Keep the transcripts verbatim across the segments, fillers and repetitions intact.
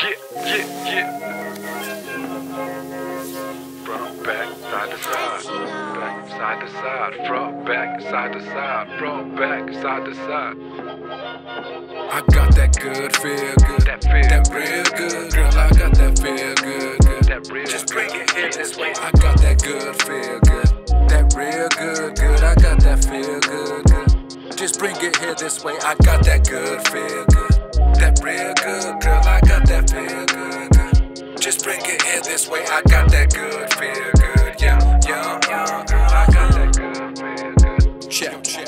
yeah, yeah, yeah. Front, back, side to side, back, side to side, front, back, side to side, front, back, side to side. I got that good, feel good, that feel that real good, girl. I got that feel good, good, that real. Just bring it here this way. I got that good, feel good, that real good, good. I got that feel good, good. Just bring it here this way. I got that good, feel good, that real good, girl. I got that feel good, good. Just bring it here this way. I got that good, feel good, yeah, yeah, yeah, girl. I got that good, feel good. Check, check.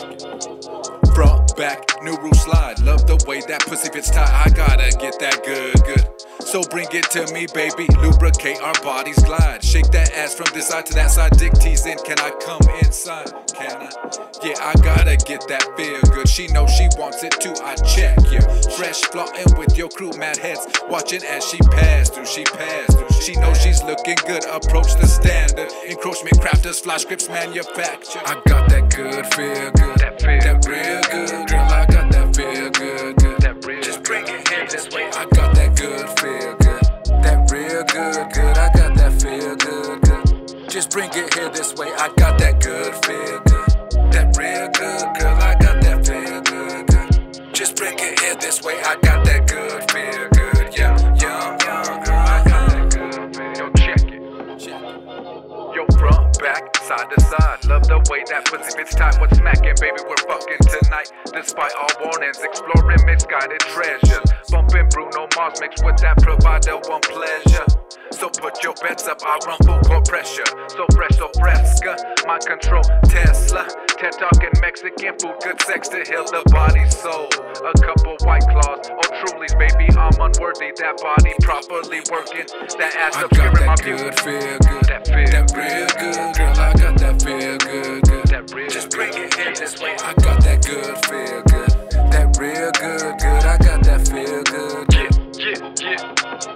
Front, back, new roof slide. Love the way that pussy fits tight. I gotta get that good, good. So bring it to me, baby. Lubricate our bodies glide. Shake that ass from this side to that side. Dick teasing. Can I come inside? Can I? Yeah, I gotta get that feel good. She knows she wants it too. I check, yeah. Fresh flaunting with your crew, mad heads watching as she pass through. She pass through. She knows she's looking good. Approach the standard. Encroachment crafters, fly scripts manufacture. I got that good, feel good. That feel that real good, girl. I got that feel good, good. That real. Just bring it here this way. I got that good, feel good. That real good, good. I got that feel good, good. Just bring it here this way. I got that good, feel good. That real good, girl. I got that feel good, good. Just bring it here this way. I got that good, feel good. Yeah, yeah, yeah, girl. I got that good, feel. Yo, check it. Check it. Yo, front, back, side to side. Love the way that pussy fits tight. What's smacking, baby? We're fucking tonight. Despite all warnings, exploring misguided treasures. Bumping Bruno Mars mixed with that provider one pleasure. So put your bets up, I run full court pressure. So fresh, so fresca, my control Tesla. TED talking Mexican food, good sex to heal the body, soul. A couple white claws, oh trulies, baby, I'm unworthy. That body properly working, that ass up here in my view. Good, feel good, that feel that real good, girl. I got that feel good, good. That real. Just bring it here this way. I got that good, feel good. That real good, good. I got that feel good. Yeah, yeah, yeah.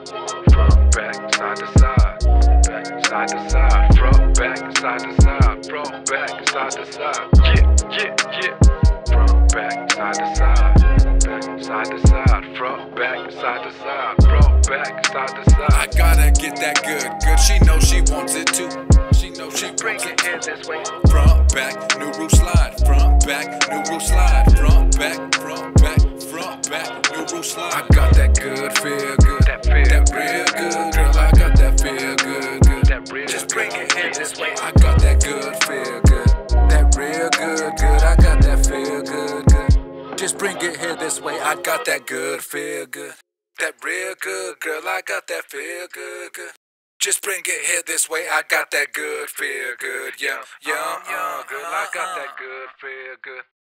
Front, back, side to side, back, side to side, front, back, side to side, front, back, side to side. Yeah, yeah, yeah. Front, back, side to side, back, side to side, front, back, side to side, front, back, side to side. I gotta get that good, good. She knows she wants it too. She knows she bring it here this way. Front, back, new roof slide. Front, back, new roof slide. Front, back, front, back, front, back, new roof slide. I got that good, feel good. That feel that real good, girl. I got that feel good, good. That real. Just bring it here this way. I got that good, feel good. That real good, good. I got that feel good, good. Just bring it here this way. I got that good, feel good. That real good, girl. I got that feel good, good. Just bring it here this way. I got that good, feel good. Yeah, yeah, uh, girl. I got that good, feel good.